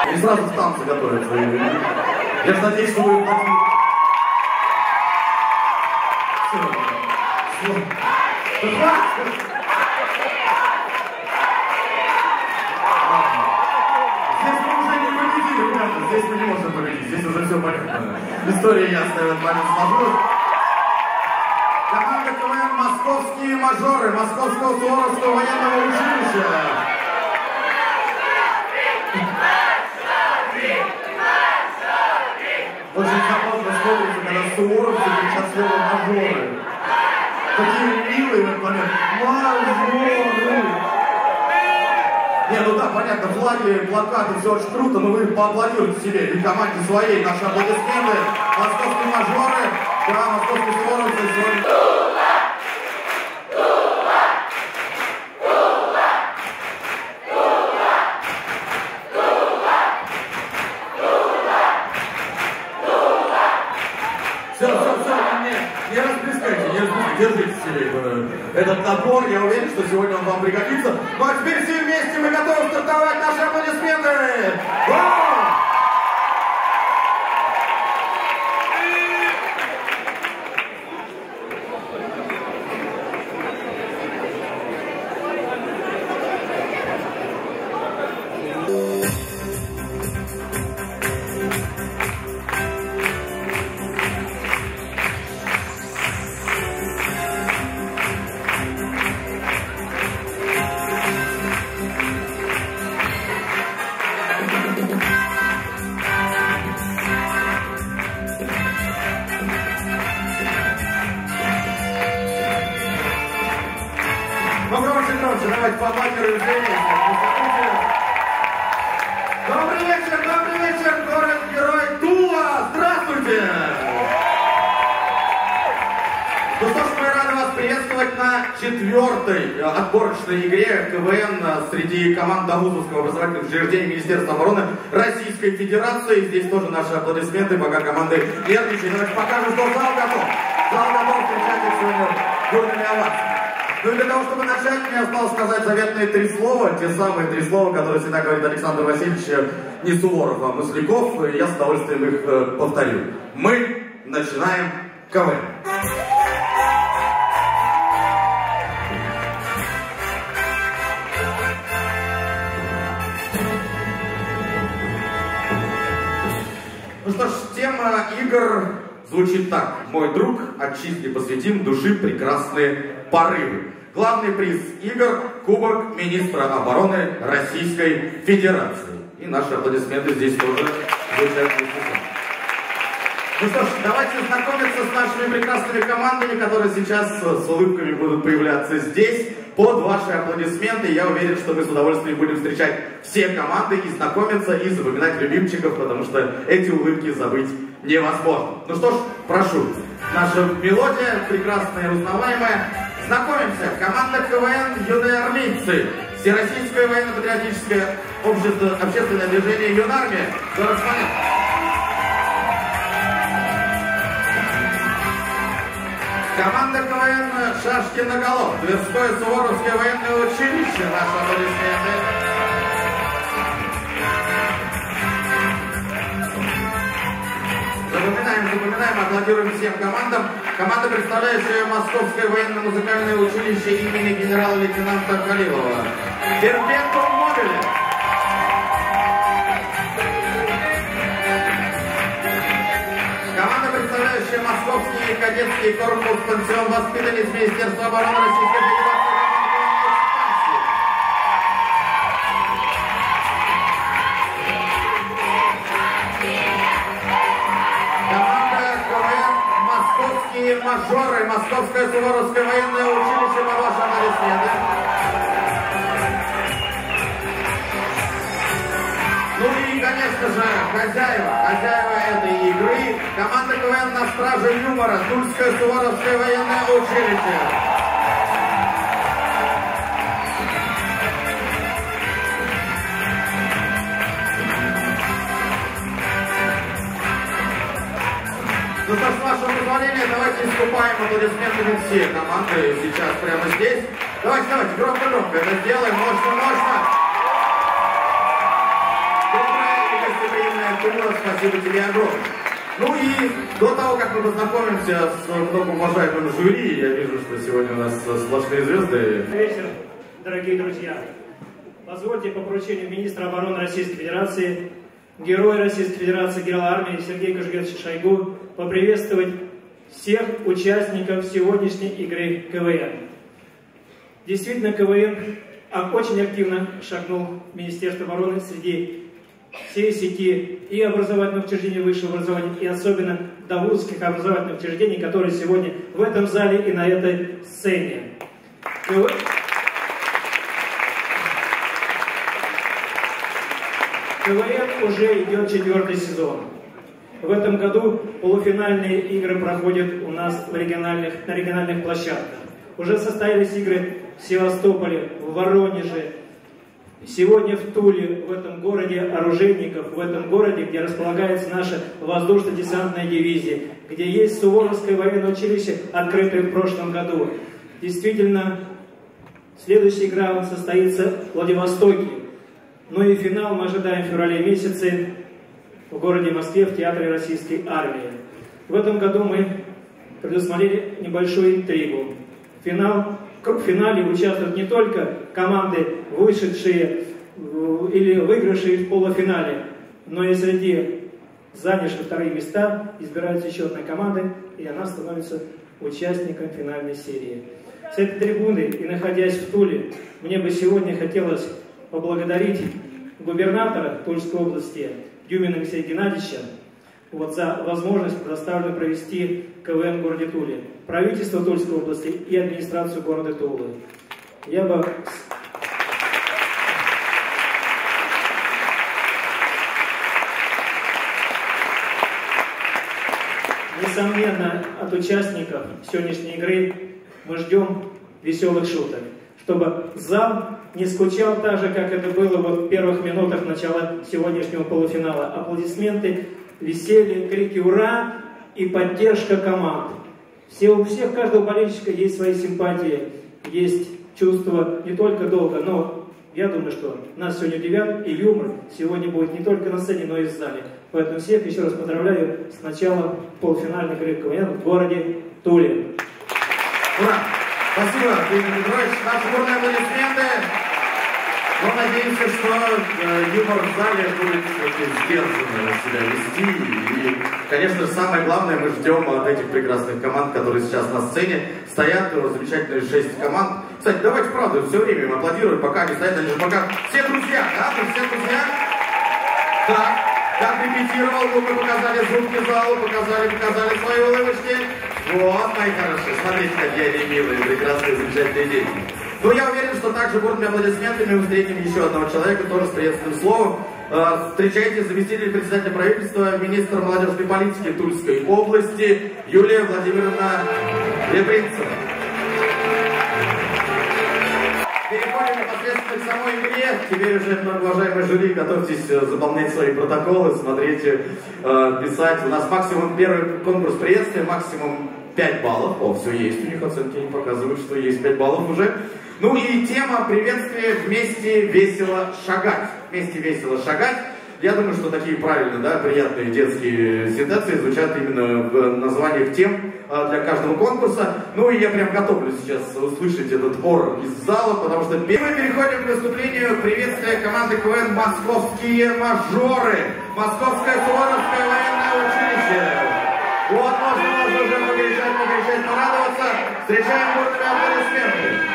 И сразу в танцы готовятся. Я же надеюсь, что вы... Здесь мы уже не победили, ребята. Здесь мы не можем победить. Здесь уже все понятно. История ясная в этот момент сложилась. Команда КВН «Московские мажоры» Московского Суворовского военного училища. Очень забавно смотрится, когда суворовцы кричат слово «мажоры». Такие милые в этот момент. Мажоры! Не, ну да, понятно, флаги, плакаты, все очень круто, но вы поаплодируйте себе и команде своей. Наши аплодисменты. Московские мажоры, да, московские суворовцы сегодня. Не расплескайте, держите себе этот набор, я уверен, что сегодня он вам пригодится. Ну а теперь все вместе мы готовы стартовать наши аплодисменты! Давайте поаплодируем зрителям. Добрый вечер, город-герой Тула! Здравствуйте! Ну что ж, мы рады вас приветствовать на 4-й отборочной игре КВН среди команд Давузовского образовательных учреждений Министерства обороны Российской Федерации. Здесь тоже наши аплодисменты, пока команды нервничают. Давайте покажем, что зал готов. Зал готов встречать их сегодня бурными овациями. Ну и для того, чтобы начать, мне осталось сказать заветные 3 слова, те самые 3 слова, которые всегда говорит Александр Васильевич, не Суворов, а Масляков, и я с удовольствием их повторю. Мы начинаем КВН. Ну что ж, тема игр звучит так. Мой друг, отчизне посвятим души прекрасные порывы. Главный приз игр – Кубок Министра обороны Российской Федерации. И наши аплодисменты здесь тоже звучат. Ну что ж, давайте знакомиться с нашими прекрасными командами, которые сейчас с улыбками будут появляться здесь. Под ваши аплодисменты я уверен, что мы с удовольствием будем встречать все команды и знакомиться, и запоминать любимчиков, потому что эти улыбки забыть невозможно. Ну что ж, прошу. Наша мелодия прекрасная и узнаваемая. Знакомимся. Команда КВН «Юные армейцы». Всероссийское военно-патриотическое общественное движение «Юнармия». Команда КВН «Шашки наголо». Тверское Суворовское военное училище. Наши аплодисменты. Запоминаем, аплодируем всем командам. Команда, представляющая Московское военно-музыкальное училище имени генерала-лейтенанта Халилова. Перпетуум мобиле. Команда, представляющая Московский кадетский корпус пансион воспитанниц Министерства обороны Российской Федерации. Мажоры, Московское Суворовское военное училище, под ваши аплодисменты. Ну и, конечно же, хозяева этой игры, команда КВН «На страже юмора», Тульское Суворовское военное училище. Ну что ж, с вашего позволения, давайте искупаем аплодисментами все команды сейчас прямо здесь. Давайте, громко это сделаем, мощно. Доброе и Тимура, спасибо тебе огромное. Ну и до того, как мы познакомимся с многоуважаемым жюри, я вижу, что сегодня у нас сплошные звезды. Добрый вечер, дорогие друзья. Позвольте по поручению министра обороны Российской Федерации, героя Российской Федерации, генерала армии Сергея Кожугетовича Шойгу поприветствовать всех участников сегодняшней игры КВН. Действительно, КВН очень активно шагнул в Министерство обороны среди всей сети и образовательных учреждений высшего образования, и особенно довузских образовательных учреждений, которые сегодня в этом зале и на этой сцене. КВН уже идет 4-й сезон. В этом году полуфинальные игры проходят у нас на региональных площадках. Уже состоялись игры в Севастополе, в Воронеже, сегодня в Туле, в этом городе оружейников, в этом городе, где располагается наша воздушно-десантная дивизия, где есть Суворовское военное училище, открытое в прошлом году. Действительно, следующая игра состоится в Владивостоке. Ну и финал мы ожидаем в феврале месяце в городе Москве в Театре Российской армии. В этом году мы предусмотрели небольшую интригу. В финале участвуют не только команды, вышедшие или выигравшие в полуфинале, но и среди занявших вторые места избираются еще одна команда, и она становится участником финальной серии. С этой трибуны и находясь в Туле, мне бы сегодня хотелось поблагодарить губернатора Тульской области Дюмина Алексея Геннадьевича за возможность предоставленную провести КВН в городе Туле, правительство Тульской области и администрацию города Тулы. Я бы... Несомненно, от участников сегодняшней игры мы ждем веселых шуток, чтобы зал не скучал так же, как это было в первых минутах начала сегодняшнего полуфинала. Аплодисменты, веселье, крики «Ура!» и поддержка команд. У всех, каждого болельщика есть свои симпатии, есть чувство не только долга, но я думаю, что нас сегодня удивят, и юмор сегодня будет не только на сцене, но и в зале. Поэтому всех еще раз поздравляю с началом полуфинальной игры КВН в городе Туле. Ура! Спасибо, Дмитрий Петрович. Наши бурные аплодисменты. Но надеемся, что юмор в зале будет сдержанно себя вести. И, конечно же, самое главное, мы ждем от этих прекрасных команд, которые сейчас на сцене стоят, замечательные 6 команд. Кстати, давайте, правда, все время им аплодируем, пока они стоят, они же пока все друзья, да? Мы все друзья? Так, как репетировал, мы показали звуки залу, показали свои улыбочки. Вот, мои хорошие, смотрите, какие они милые, прекрасные, замечательные дети. Но я уверен, что также бурными аплодисментами мы встретим еще одного человека, тоже с приветственным словом. Встречайте заместитель председателя правительства, министр молодежной политики Тульской области Юлия Владимировна Лепринцева. Переходим непосредственно к самой игре. Теперь уже, многоуважаемые жюри, готовьтесь заполнять свои протоколы, смотрите, писать. У нас максимум, первый конкурс приветствия, максимум 5 баллов. О, все есть, у них оценки не показывают, что есть 5 баллов уже. Ну и тема приветствия «Вместе весело шагать». «Вместе весело шагать». Я думаю, что такие правильные, да, приятные детские сентенции звучат именно в названиях тем для каждого конкурса. Ну и я прям готовлюсь сейчас услышать этот ор из зала, потому что мы переходим к выступлению приветствия команды КВН «Московские мажоры». Московское Суворовское военное училище. Вот, можно уже покричать, порадоваться. Встречаем бурными аплодисментами.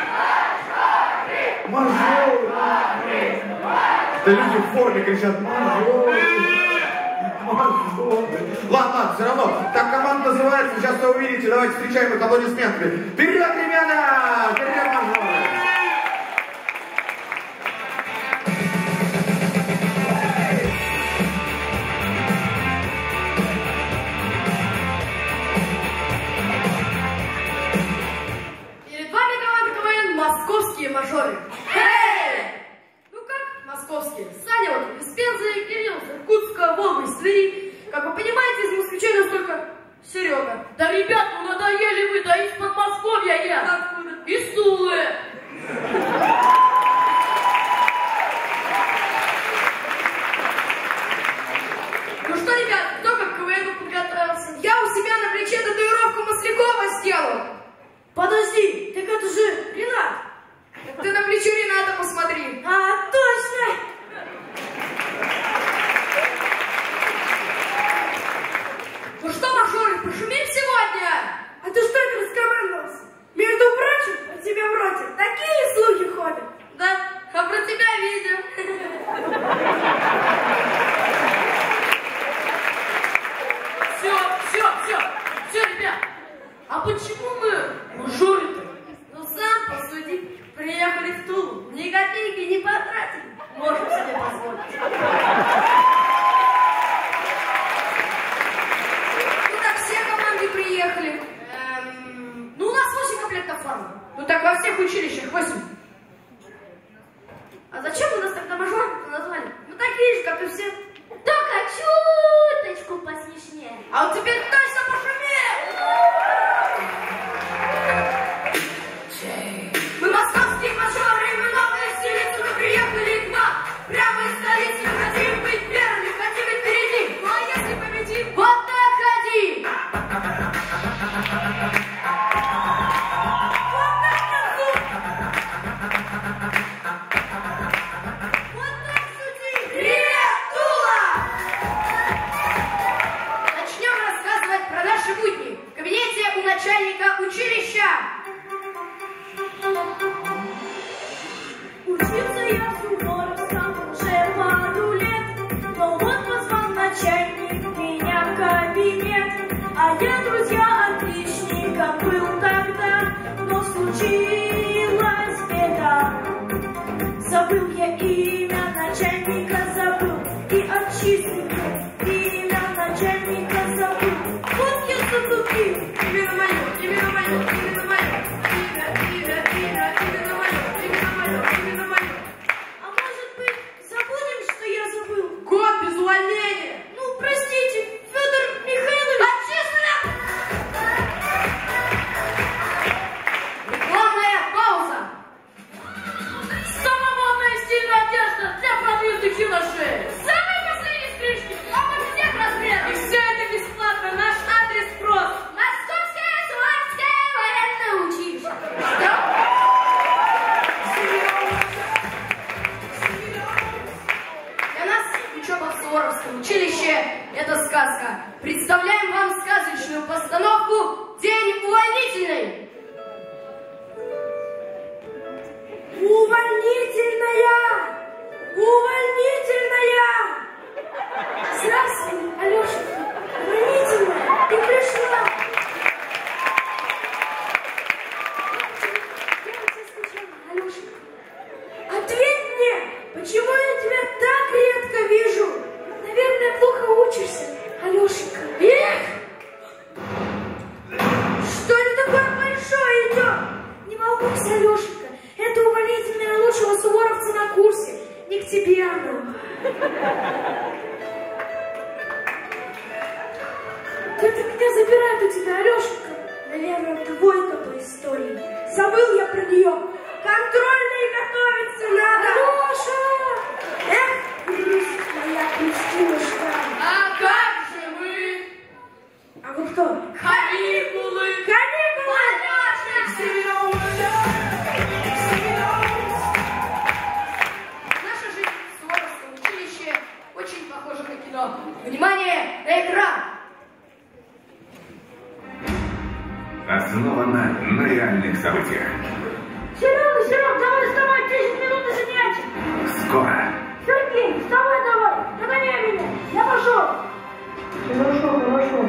Мажоры! Да люди в форме кричат «Мажоры! Мажоры!» Ладно, все равно, так команда называется, сейчас вы увидите, давайте встречаем их аплодисментами. Вперед, ребята! Вперед, мажоры! Перед вами команда КВН «Московские мажоры». Московские. Саня вот из Пензы, Кирилл из Иркутска, Вова из Твери. Как вы понимаете, из москвичей нас только Серега. Да, ребят, ну надоели вы, да из Подмосковья я. Откуда? Из Тулы. деньги не потратили, можем себе позволить. Ну так все команды приехали. Ну у нас 8 комплектов формы. Ну так во всех училищах 8. А зачем вы нас тогда мажорами назвали? Мы такие же, как и все. Только чуточку посмешнее. А вот теперь точно пошумел! Мы московские мажоры, мы новые стилисты, мы приехали к вам. Прямо из столицы мы хотим быть первыми, хотим быть впереди. Ну а если победим, вот так ходи! Вот так танцуй! Вот так шути! Привет, Тула! Начнем рассказывать про наши будни в кабинете у начальника училища. Учился я в Суворовском уже пару лет, но вот позвал начальник меня в кабинет. А я, друзья, отличником был тогда, но случилась беда. Забыл я имя начальника, забыл и отчислил, имя начальника забыл. Вот я затупил. Именно мое, именно мое, именно мое. Именно мое, именно мое, именно мое. А может быть, забудем, что я забыл? Год без увольнения. Ну, простите, Федор Михайлович. Отчислен! Рекламная пауза. Самая модная стильная одежда для продвинутых юношей. Самые последние стрижки, а под всех размеров. И все это бесплатно. Наш адрес прост. Московское Суворовское военное училище. Что? Для нас учеба в Суворовском училище – это сказка. Представляем вам сказочную постановку «День увольнительный». Увольнительная! Увольнительная! Здравствуй, Алешенька. Увольнительная, ты пришла. Я у тебя скучала, Алешенька. Ответь мне, почему я тебя так редко вижу? Наверное, плохо учишься, Алешенька. Эх! Что это такое большое идет? Не волнуйся, Алешенька. Это увольнительное лучшего суворовца на курсе. Не к тебе оно. Это меня забирает у тебя, Алешенька. Наверное, двойка по истории. Забыл я про нее. Контрольные готовиться надо. Алеша! Эх, грусть моя Кристинушка. А как же мы? А вы кто? Каникулы! Каникулы! Наша жизнь в Суворовском училище очень похожа на кино. Внимание, на экран! Основана на реальных событиях. Серега, давай вставай, 10 минут до занятий. Скоро. Сергей, вставай давай, догоняй меня, я пошел. Хорошо,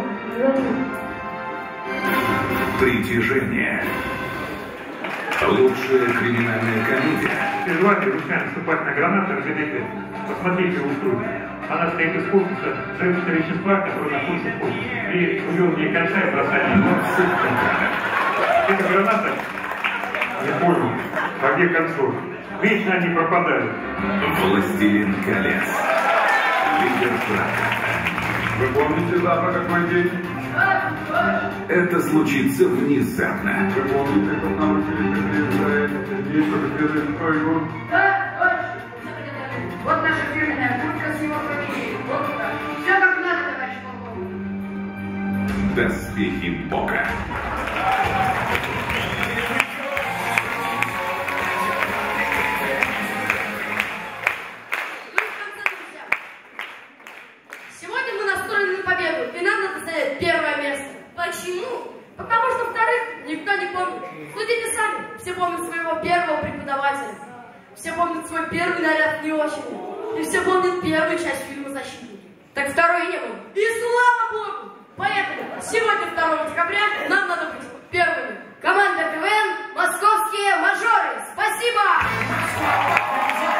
Притяжение. Лучшая криминальная комедия. При желании ручная наступать на гранату, разделите. Посмотрите устройство. Она стоит из корпуса взрывчатого вещества, которое находится в корпусе. При увелке конца и бросании. Это граната? Не понял. А где концов? Вечно они пропадают. Властелин колец. Лидер проката. Вы помните завтра какой день? Это случится внезапно. Вы помните, как нам учили за день, чтобы следует свою? Да, точно. Вот наша фирменная куртка с его фамилией. Вот так. Все как надо, товарищ полковник. Доспехи Бога. Сегодня мы настроены на победу, и нам надо занять первое место. Почему? Потому что вторых никто не помнит. Судите сами, все помнят своего первого преподавателя. Все помнят свой первый наряд в неочередь. И все помнят первую часть фильма «Защитники». Так второй не было. И слава Богу! Поэтому сегодня, 2 декабря, нам надо быть первыми. Команда КВН «Московские мажоры». Спасибо!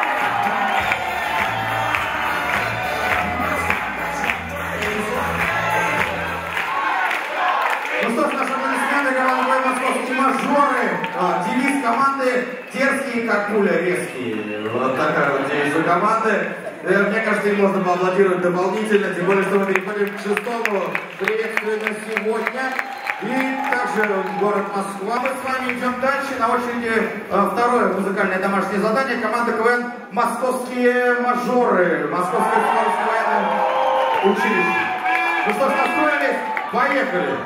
девизу команды. Мне кажется, им можно поаплодировать дополнительно, тем более, что мы переходим к 6-му приветствию на сегодня. И также город Москва. Мы с вами идем дальше. На очереди второе музыкальное домашнее задание. Команда КВН «Московские мажоры». Московское военное училище. Ну что ж, настроились? Поехали!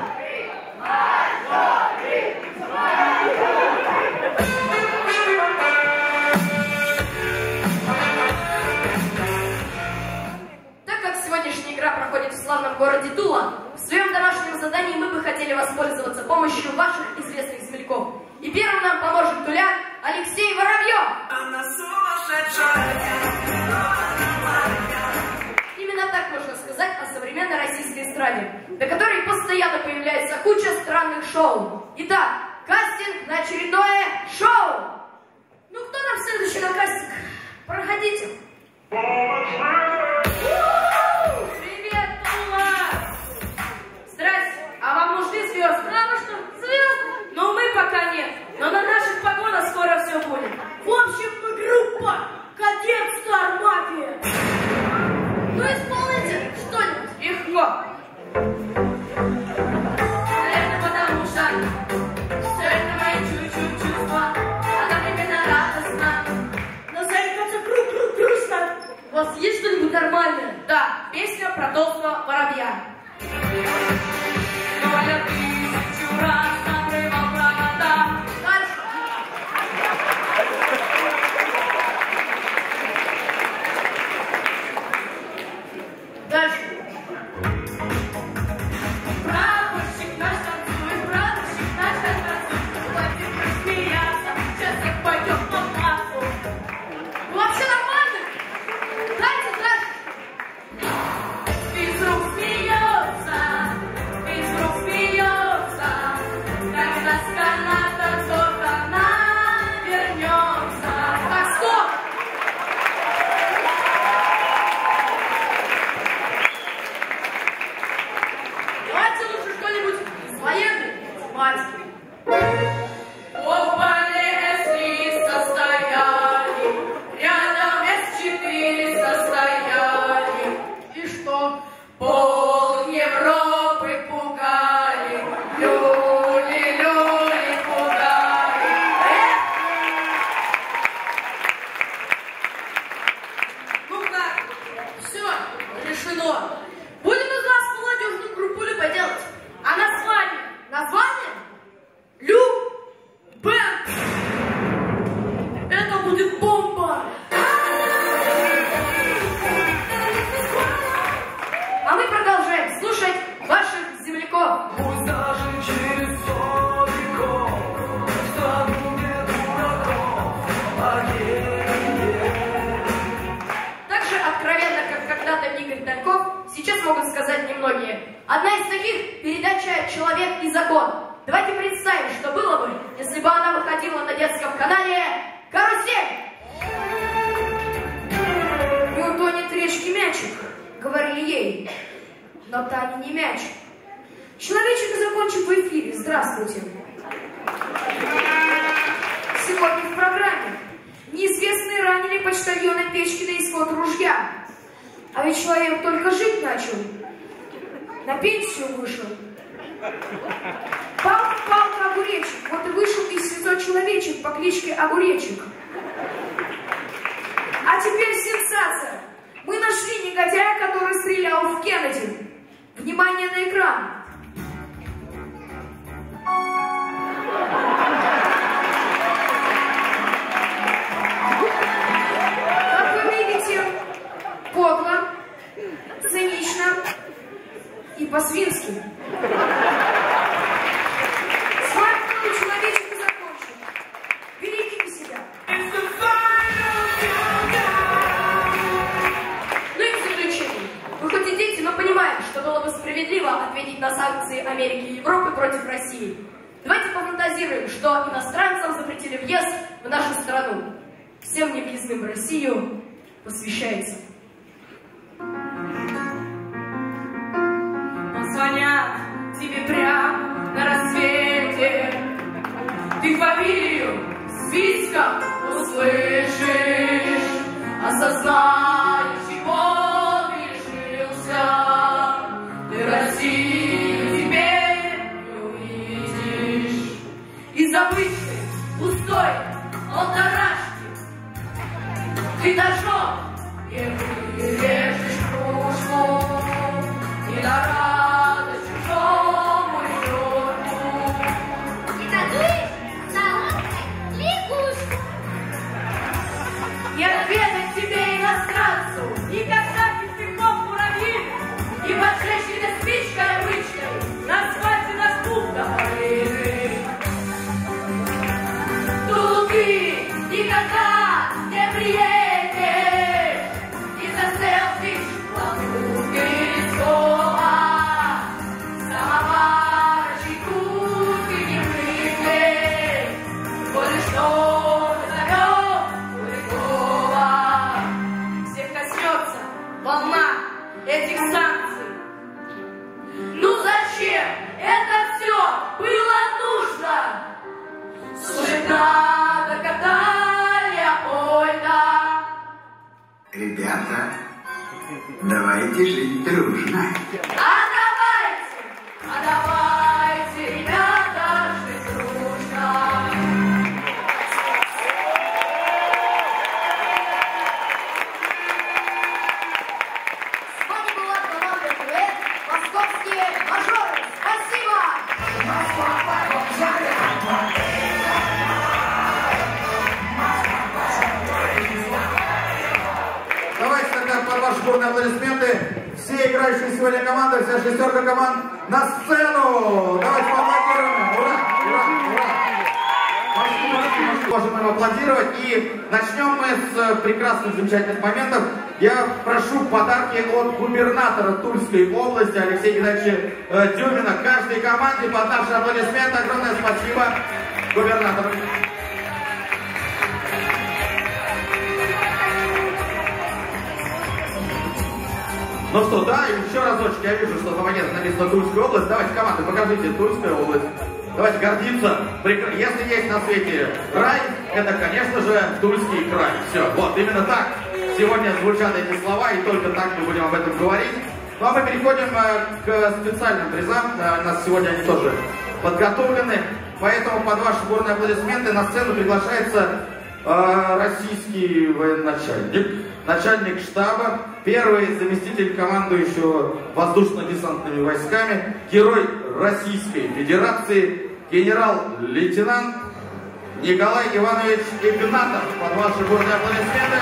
Так как сегодняшняя игра проходит в славном городе Тула, в своем домашнем задании мы бы хотели воспользоваться помощью ваших известных земляков. И первым нам поможет туляк Алексей Воробьев. Она сумасшедшая. Именно так можно сказать о современной российской эстраде, на которой постоянно появляется куча странных шоу. Итак, кастинг на очередное шоу. Ну кто нам следующий на кастинг? Проходите. Привет, Тула! Здрасте, а вам нужны звезды? А вы что, звезды? Ну мы пока нет, но на наших погонах скоро все будет. В общем, мы группа Кадет Стар Мафия. Ну исполните что-нибудь. Легко. Наверное, потому что все это мои чуть-чуть чувства, одновременно радостно. Назовется грустно. У вас есть что-нибудь нормальное? Да, песня про толстого воробья. Но я 1000 раз накрывал провода. Дальше. Дальше. Прапорщик наш танцует, прапорщик наш танцует. Хватит рассмеяться, сейчас как пойдем по массу. Вообще нормально? Дайте дальше. Физрук смеется, физрук смеется. Когда с каната кто-то вернется. Так, стоп! Давайте лучше что-нибудь с военной тематикой. Оба С3 состояли, рядом С4 состояли. И что? Пол Европы пугали, люли пугали. Ну как? Все, решено. Будем из вас молодежную группулю поделать. А название? Название? Бэнд. Это будет бомба. А мы продолжаем слушать ваших земляков. Пусть даже через 100 веков в страну не дураков, Так же откровенно, как когда-то Игорь Тальков, сейчас могут сказать немногие. Одна из таких — передача «Человек и закон». Давайте представим, что было бы, если бы она выходила на детском канале «Карусель». Не утонет в речке мячик, говорили ей. Но Таня не мяч. Человечек и закончик в эфире. Здравствуйте. Сегодня в программе неизвестные ранили почтальона Печкина исход ружья. А ведь человек только жить начал. На пенсию вышел. Палка, огуречек. Вот и вышел из СИЗО человечек по кличке Огуречек. А теперь сенсация. Мы нашли негодяя, который стрелял в Кеннеди. Внимание на экран. Как вы видите, подло, цинично и по-свински. С вами был человечек и закончен. Берегите себя. Ну и в заключение. Вы хоть и дети, но понимаете, что было бы справедливо ответить на санкции Америки и Европы против России. Давайте пофантазируем, что иностранцам запретили въезд в нашу страну. Всем невъездным в Россию посвящается. Позвонят тебе прямо на рассвете. Ты фамилию списком услышишь. не вырежешь кружку, и на радость чужому ребенку. И надуешь соломкой лягушку. Не отведать тебе, иностранцу, никогда не пивком муравьи, и поджечь тебя спичкой обычной, на свадьбе на спутах полины. Тут ты никогда не приедешь, и за селфиш плохую перескова. Самовар чайку ты не выпьешь, коли что назовем Куликова. Всех коснется волна этих санкций. Ну зачем это все было нужно? Слушать надо, когда Леопольда. Ребята, давайте жить дружно. А давайте, ребята, жить дружно. С вами была команда «Дуэт», московские мажоры. Спасибо! Давайте тогда под ваши бурные аплодисменты все играющие сегодня команды, вся шестерка команд на сцену! Давайте поаплодируем! Ура! Ура! Ура! Можем им аплодировать. И начнем мы с прекрасных, замечательных моментов. Я прошу подарки от губернатора Тульской области Алексея Геннадьевича Дюмина. Каждой команде под наши аплодисменты огромное спасибо губернатору. Ну что, да, еще разочек, я вижу, что компонент написано Тульская область. Давайте, команды, покажите Тульская область. Давайте гордиться. Если есть на свете край, это, конечно же, Тульский край. Все, вот, именно так сегодня звучат эти слова, и только так мы будем об этом говорить. Ну а мы переходим к специальным призам. У нас сегодня они тоже подготовлены. Поэтому под ваши бурные аплодисменты на сцену приглашается российский военачальник, начальник штаба, первый заместитель командующего воздушно-десантными войсками, герой Российской Федерации, генерал-лейтенант Николай Иванович Игнатов. Под ваши бурные аплодисменты.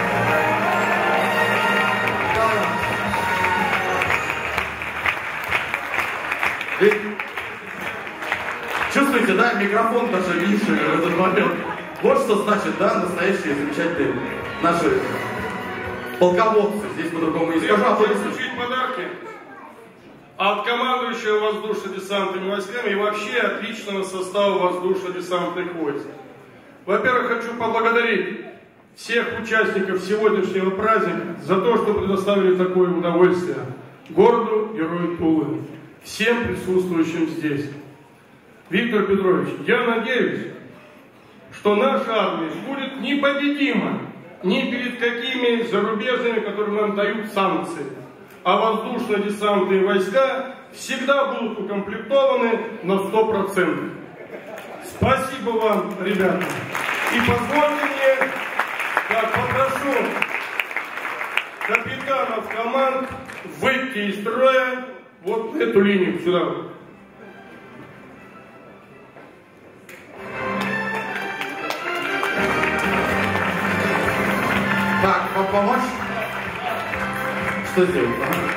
Чувствуете, да, микрофон даже меньше в этот момент. Вот что значит, да, настоящие замечательные наши полководцы. Здесь по-другому не скажу. Я хочу получить подарки от командующего воздушно-десантными войсками и вообще от личного состава воздушно-десантных войск. Во-первых, хочу поблагодарить всех участников сегодняшнего праздника за то, что предоставили такое удовольствие городу-герою Тулы, всем присутствующим здесь. Виктор Петрович, я надеюсь, что наша армия будет непобедима ни перед какими зарубежными, которые нам дают санкции. А воздушно-десантные войска всегда будут укомплектованы на 100%. Спасибо вам, ребята. И позвольте мне, попрошу капитанов команд выйти из строя вот на эту линию сюда. Так, помочь? Что сделать?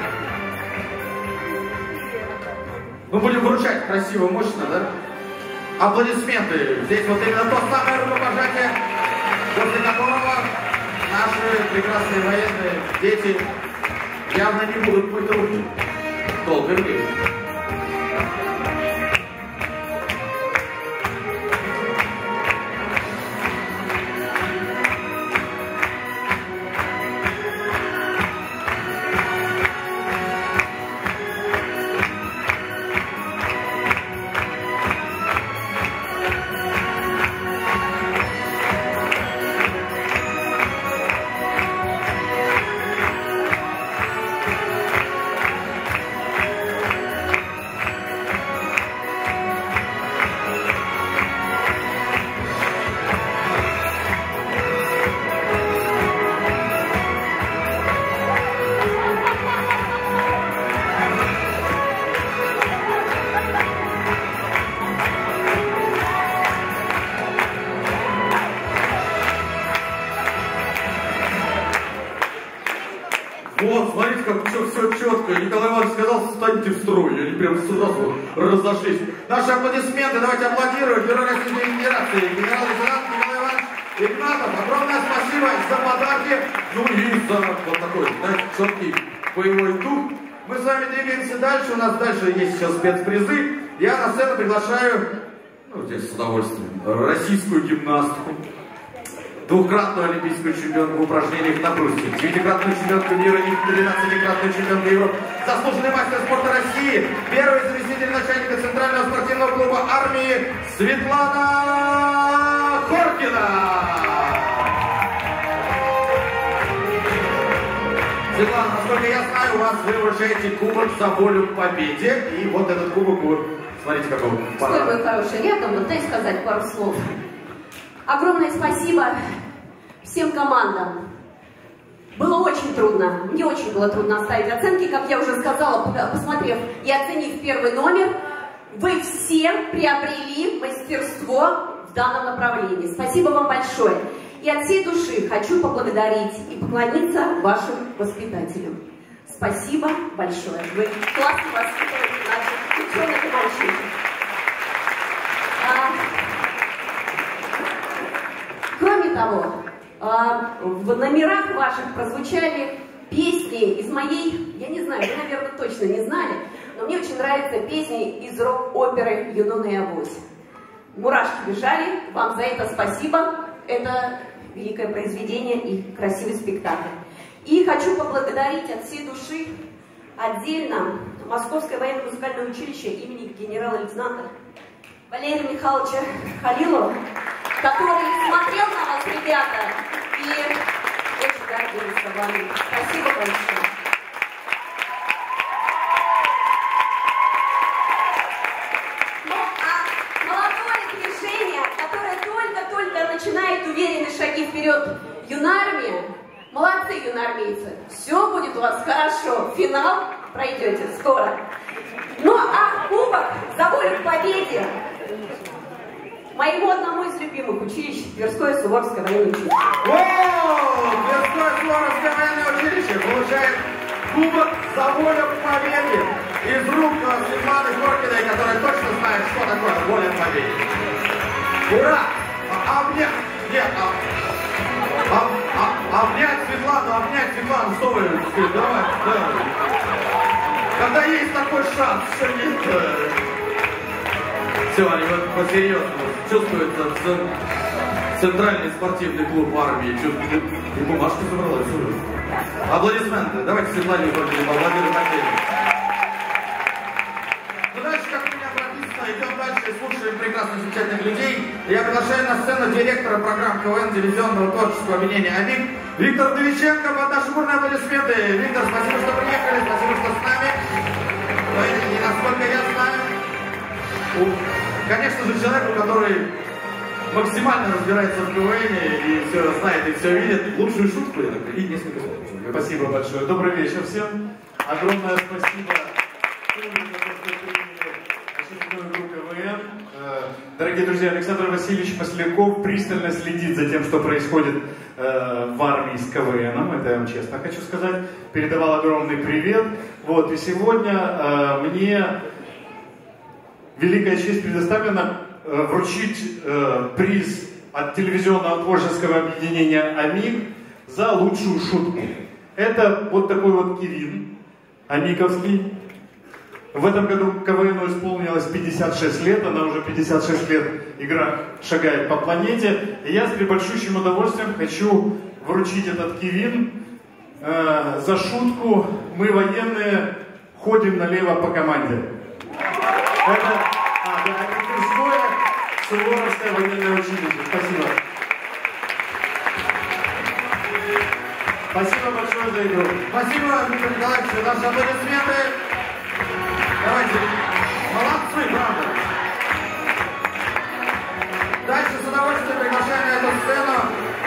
Мы будем вручать красиво, мощно, да? Аплодисменты. Здесь вот именно то самое рукопожатие, после которого наши прекрасные военные дети явно не будут путь руки долго времени. Вот, смотрите, как все четко. Николай Иванович сказал, встаньте в строй. Они прям сразу разошлись. Наши аплодисменты, давайте аплодируем. Герой Российской Федерации, генерал-лейтенант Николай Иванович Игнатов. Огромное спасибо за подарки. Ну и за вот такой, знаете, четкий боевой дух. Мы с вами двигаемся дальше. У нас дальше есть сейчас спецпризы. Я на сцену приглашаю, ну, здесь с удовольствием, российскую гимнастку. Двухкратную олимпийскую чемпионку в упражнениях на брусье, 9-кратную чемпионку мира и 13-кратную чемпионку Европы, заслуженный мастер спорта России, первый заместитель начальника Центрального спортивного клуба армии Светлана Хоркина. Светлана, насколько я знаю, у вас вы вручаете кубок за волю к победе, и вот этот кубок, вот, смотрите, какой он. Стой, мой хороший, рядом, вот дай сказать пару слов. Огромное спасибо всем командам. Было очень трудно, мне очень было трудно оставить оценки, как я уже сказала, посмотрев и оценив первый номер. Вы все приобрели мастерство в данном направлении. Спасибо вам большое. И от всей души хочу поблагодарить и поклониться вашим воспитателям. Спасибо большое. Вы классно воспитываете наших девчонок и мальчишек. Кроме того, в номерах ваших прозвучали песни из моей, я не знаю, вы, наверное, точно не знали, но мне очень нравятся песни из рок-оперы «Юнона и Авось». Мурашки бежали, вам за это спасибо, это великое произведение и красивый спектакль. И хочу поблагодарить от всей души отдельно Московское военно-музыкальное училище имени генерала-лейтенанта Валерия Михайловича Халилова, который смотрел на вас, ребята, и очень гордился вами. Спасибо большое. Ну, а молодое движение, которое только-только начинает уверенные шаги вперед, юнармия, молодцы, юнармейцы, все будет у вас хорошо, финал пройдете скоро. Ну, а кубок за волю к победе моему одному из любимых училищ, Тверское Суворовское военное училище. О, Тверское Суворовское военное училище получает кубок за волю к победе из рук Светланы Хоркиной, которая точно знает, что такое воля к победе. Ура! Обнять Светлану, что вы, давай. Когда есть такой шанс, что нет. Все, они вот по-серьезному чувствуется центральный спортивный клуб армии. Чувствует, и бумажка собралась. Аплодисменты. Давайте Светлане Хоркиной поаплодируем отдельно. Ну дальше, как у меня прописано, идем дальше и слушаем прекрасных, замечательных людей. Я приглашаю на сцену директора программ КВН дивизионного творческого объединения «Амик» Виктор Вдовиченко. Под наши бурные аплодисменты. Виктор, спасибо, что приехали, спасибо, что с нами. И насколько я знаю, конечно же, человеку, который максимально разбирается в КВН и все знает, и все видит, лучшую шутку и несколько слов. Спасибо большое. Добрый вечер всем. Огромное спасибо очередную игру КВН. Дорогие друзья, Александр Васильевич Масляков пристально следит за тем, что происходит в армии с КВНом. Это я вам честно хочу сказать. Передавал огромный привет. Вот, и сегодня мне великая честь предоставлена вручить приз от телевизионного творческого объединения «Амик» за лучшую шутку. Это вот такой вот Кирин Амиковский. В этом году КВНу исполнилось 56 лет, она уже 56 лет игра шагает по планете. И я с прибольшущим удовольствием хочу вручить этот Кирин за шутку «Мы, военные, ходим налево по команде». Это Тверское Суворовское военное училище. Спасибо. Спасибо большое за игру. Спасибо, Виктор Николаевич, за наши аплодисменты. Давайте. Молодцы, правда. Дальше с удовольствием приглашаем на эту сцену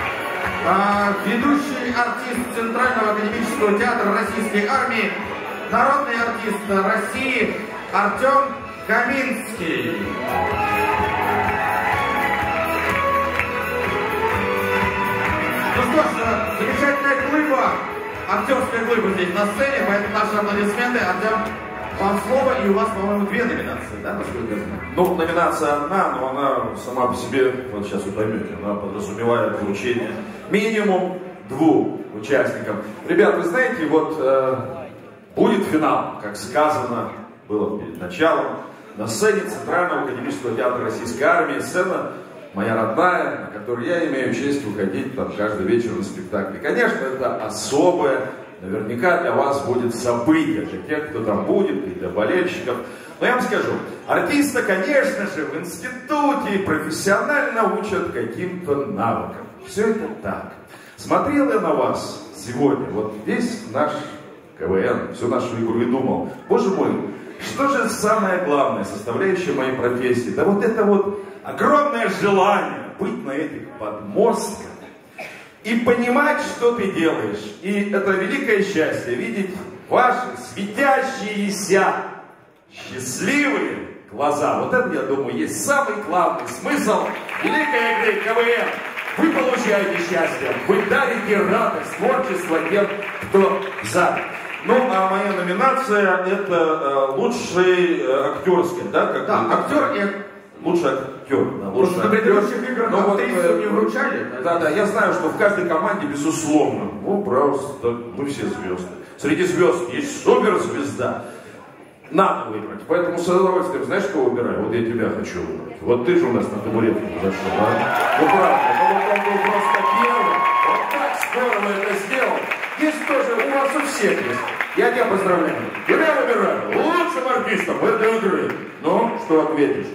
ведущий артист Центрального академического театра Российской армии, народный артист России Артем Каминский. Ну что ж, замечательная глыба актерская глыба здесь на сцене, поэтому наши аплодисменты. Артем, вам слово, и у вас, по-моему, 2 номинации, да, насколько я знаю? Ну, номинация одна, но она сама по себе, вот сейчас вы поймете, она подразумевает вручение минимум 2 участникам. Ребят, вы знаете, вот будет финал, как сказано, было перед началом, на сцене Центрального академического театра Российской армии, сцена моя родная, на которой я имею честь выходить там каждый вечер на спектакле. Конечно, это особое, наверняка для вас будет событие, для тех, кто там будет, и для болельщиков. Но я вам скажу, артиста, конечно же, в институте профессионально учат каким-то навыкам. Все это так. Смотрел я на вас сегодня, вот весь наш КВН, всю нашу игру и думал, боже мой, что же самое главное, составляющее моей профессии? Да вот это вот огромное желание быть на этих подмостках и понимать, что ты делаешь. И это великое счастье видеть ваши светящиеся, счастливые глаза. Вот это, я думаю, есть самый главный смысл великой игры КВН. Вы получаете счастье, вы дарите радость, творчество тем, кто за. Ну, а моя номинация это лучший актерский, да? Как да, актер и... Лучший актер. Да, лучший на предыдущих играх актрису не вручали? Да, я знаю, что в каждой команде, безусловно, ну, просто мы все звезды. Среди звезд есть суперзвезда. Надо выбрать. Поэтому с удовольствием, знаешь, кого выбираю? Вот я тебя хочу выбрать. Вот ты же у нас на табуретку зашел, а? Ну, правда. Ну, вот он был просто первый. Вот так здорово это сделал. Есть тоже, у вас у всех есть. Я тебя поздравляю. Тебя выбираю лучшим артистом этой игры. Ну, что ответишь?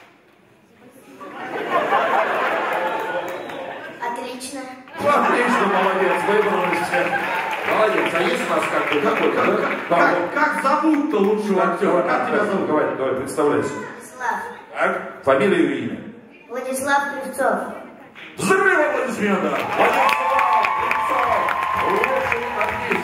Отлично. Отлично, молодец, выбрал из всех. Молодец, а есть у нас какой-то, да? Как зовут-то лучшего актера? Как тебя зовут? Давай, представляйся. Владислав. Так, фамилия и имя? Владислав Кривцов. Взрыв аплодисментов! Владислав Кривцов! Лучший артист.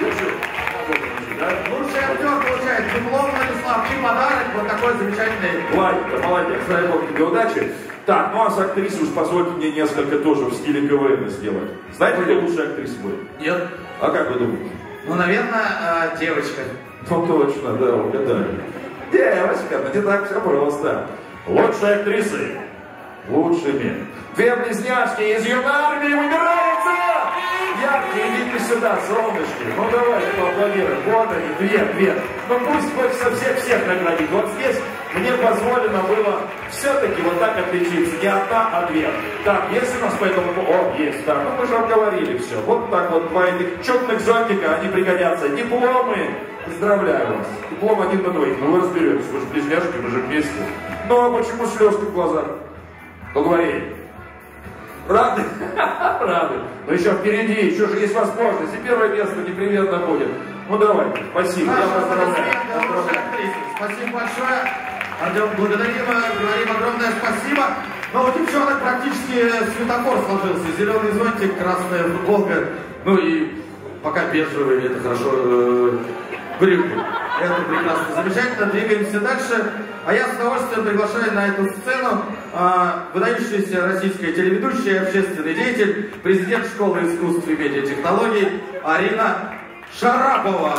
Лучший актер получает диплом, Владислав, и подарок, вот такой замечательный. Ладно, молодец, дай Бог тебе удачи. Так, ну а с актрисой уж позвольте мне несколько тоже в стиле КВН сделать. Знаете, кто лучшая актриса будет? Нет. А как вы думаете? Ну, наверное, девочка. Ну, точно, да, угадали. Девочка, ну не так все просто. Лучшие актрисы. Лучшими. 2 близняшки из юной армии выбираются! Яркие, идите сюда, солнышки. Ну давайте поаплодируем. Вот они, 2. Ну пусть хочется всех наградить. Вот здесь мне позволено было все-таки вот так отличиться. Не 1, а 2. Так, есть у нас по этому... О, есть, так. Ну мы же обговорили все. Вот так вот 2 этих чёрных зонтика, они пригодятся. Дипломы. Поздравляю вас. Диплом 1 на 2. Ну вы разберетесь, вы же близняшки, мы же вместе. Ну а почему слезки в глазах? Кто говорит? Рады? Рады. Но еще впереди, еще же есть возможность. И 1 место непременно будет. Ну давайте, спасибо. Я поздравляю. Спасибо большое. Артем, благодарим, говорим огромное спасибо. Но у девчонок практически светофор сложился. Зеленый зонтик, красная футболка. Ну и пока бежевый, это хорошо. Брюки. Это прекрасно. Замечательно. Двигаемся дальше. А я с удовольствием приглашаю на эту сцену выдающаяся российская телеведущая, общественный деятель, президент школы искусств и медиатехнологий Арина Шарапова.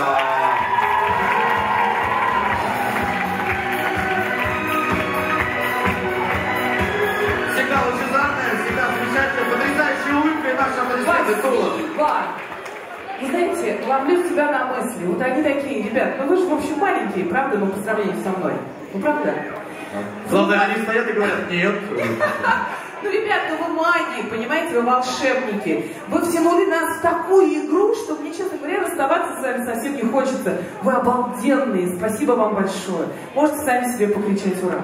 Всегда лучезарная, всегда замечательная, потрясающая улыбка и наша аплодисменты. Вы знаете, ловлю себя на мысли. Вот они такие, ребят, ну вы же, в общем, маленькие, правда, ну по сравнению со мной. Ну правда? Главное, они стоят и говорят, нет. Ну, ребят, ну вы маги, понимаете, вы волшебники. Вы втянули нас в такую игру, что мне, честно говоря, расставаться с вами совсем не хочется. Вы обалденные, спасибо вам большое. Можете сами себе покричать ура.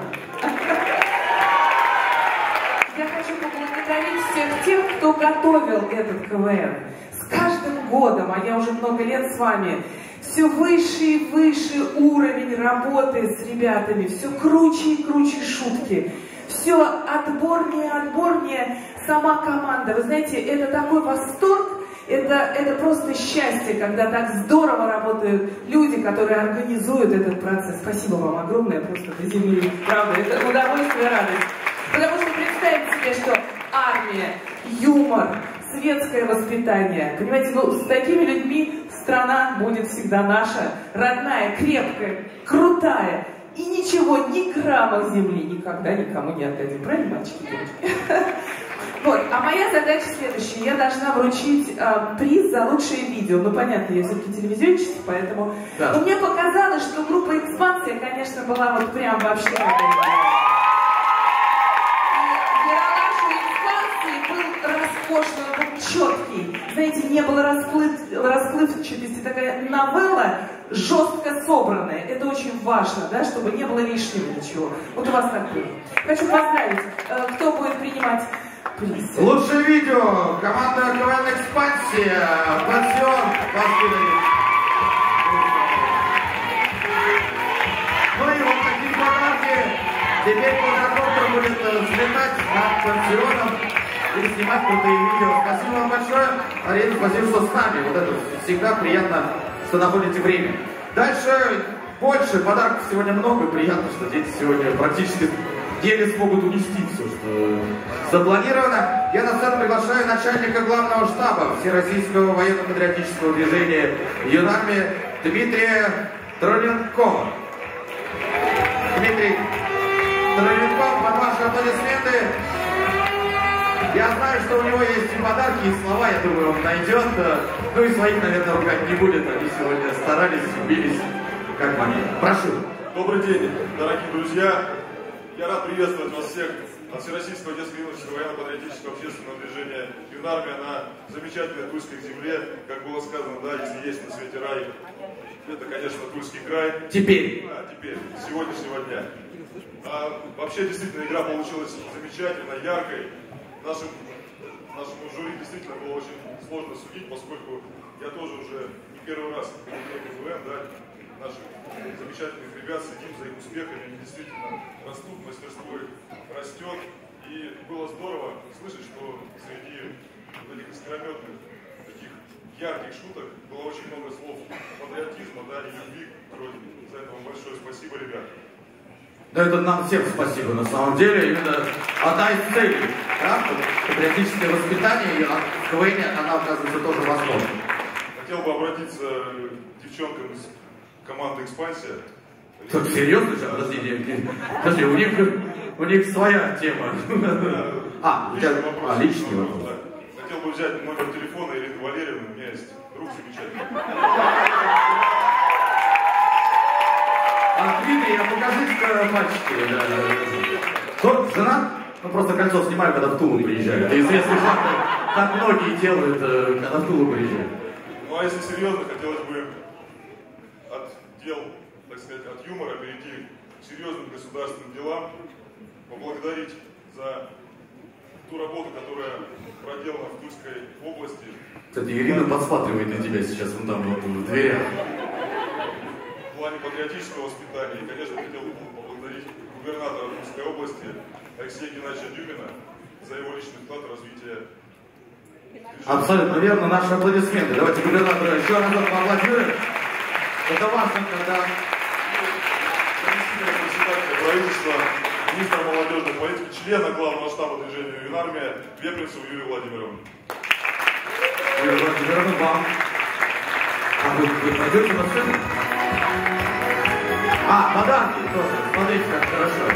Я хочу поблагодарить всех тех, кто готовил этот КВН. С каждым годом, а я уже много лет с вами, все выше и выше уровень работы с ребятами, все круче и круче шутки, все отборнее и отборнее сама команда. Вы знаете, это такой восторг, это просто счастье, когда так здорово работают люди, которые организуют этот процесс. Спасибо вам огромное, просто до земли. Правда, это удовольствие и радость. Потому что представьте себе, что армия, юмор, светское воспитание. Понимаете, ну, с такими людьми страна будет всегда наша, родная, крепкая, крутая. И ничего, ни грамма земли никогда никому не отдадим. Правильно, мальчики и девочки? Вот, а моя задача следующая. Я должна вручить приз за лучшее видео. Ну, понятно, я все-таки телевизионщица, поэтому... Да. Но мне показалось, что группа «Экспансия», конечно, была вот прям вообще... Он был четкий, знаете, не было расплывчатости, такая новелла жестко собранная. Это очень важно, да, чтобы не было лишнего ничего. Вот у вас так было. Хочу поздравить, кто будет принимать приз. Лучшее видео. Команда КВН «Экспансия». Пансион. Ну и вот такие подарки. Теперь квадрокоптер будет взлетать над пансионом и снимать крутые видео. Спасибо вам большое. Арина, спасибо, что с нами. Вот это всегда приятно, что находите время. Дальше больше. Подарков сегодня много. Приятно, что дети сегодня практически еле смогут унести все, что запланировано. Я на сцену приглашаю начальника главного штаба Всероссийского военно-патриотического движения «Юнармия» Дмитрия Троненкова. Дмитрий Троненков, под ваши аплодисменты. Я знаю, что у него есть и подарки, и слова, я думаю, он найдет. Ну и своих, наверное, ругать не будет. Они сегодня старались, бились, как могли. Прошу. Добрый день, дорогие друзья. Я рад приветствовать вас всех от Всероссийского детско-юношеского военно-патриотического общественного движения «Юнармия» на замечательной Тульской земле. Как было сказано, да, если есть на свете рай, это, конечно, Тульский край. Теперь. Да, теперь, с сегодняшнего дня. Вообще, действительно, игра получилась замечательно, яркой. Нашему жюри действительно было очень сложно судить, поскольку я тоже уже не первый раз в КВН, да, наших замечательных ребят, следим за их успехами, они действительно растут, мастерство их растет. И было здорово слышать, что среди этих искрометных, таких ярких шуток было очень много слов патриотизма, да, и любви к родине. За это вам большое спасибо, ребята. Да это нам всем спасибо, на самом деле. Именно одна из целей, да, патриотическое воспитание, и в КВН она, оказывается, тоже возможна. Хотел бы обратиться к девчонкам из команды «Экспансия». Так, серьезно же? Подожди, у них своя тема. Личный вопрос. Хотел бы взять номер телефона Ирины Валерьевны, у меня есть друг замечательный. Дмитрий, покажите мальчики. Тот жена, ну просто кольцо снимаю, когда в Тулу приезжаю. Это известный факт, так многие делают, когда в Тулу приезжают. Ну а если серьезно, хотелось бы от дел, так сказать, от юмора перейти к серьезным государственным делам, поблагодарить за ту работу, которая проделана в Тульской области. Кстати, Ирина подсматривает на тебя сейчас вон там в дверях. В плане патриотического воспитания. И, конечно, хотел бы поблагодарить губернатора Тульской области Алексея Геннадьевича Дюмина за его личный вклад в развитие. Абсолютно верно. Наши аплодисменты. Давайте губернатору еще раз поаплодируем. Это важно, когда заместитель председателя правительства, министра молодежной политики, члена главного штаба движения «Юнармия» Вепринцеву Юрию Владимировну. Юрий Владимировна, вам. А вы пойдете на сцену? Подарки тоже. Смотрите, как хорошо.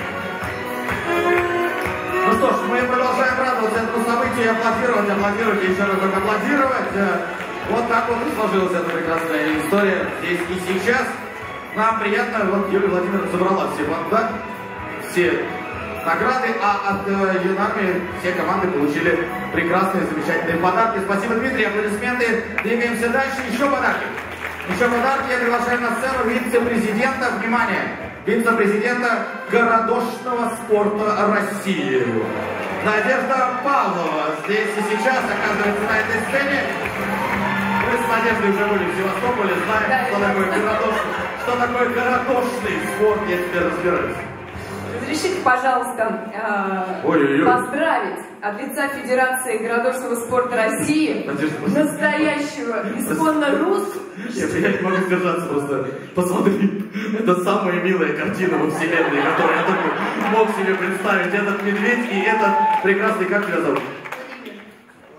Ну что ж, мы продолжаем радоваться этому событию, аплодировать, еще раз аплодировать. Вот так вот и сложилась эта прекрасная история здесь и сейчас. Нам приятно, вот Юлия Владимировна забрала все награды, а от Юнармии все команды получили прекрасные, замечательные подарки. Спасибо, Дмитрий, аплодисменты. Двигаемся дальше. Еще подарки. Еще подарки. Я приглашаю на сцену вице-президента, внимание, вице-президента городошного спорта России. Надежда Павлова здесь и сейчас оказывается на этой сцене. Мы с Надеждой уже были в Севастополе, знаем, что такое городошный спорт, я теперь разбираюсь. Разрешите, пожалуйста, поздравить от лица Федерации городошного спорта России настоящего исконно русского. Я не могу сдержаться, просто посмотри, это самая милая картина во вселенной, которую я только мог себе представить. Этот медведь и этот прекрасный, как тебя зовут?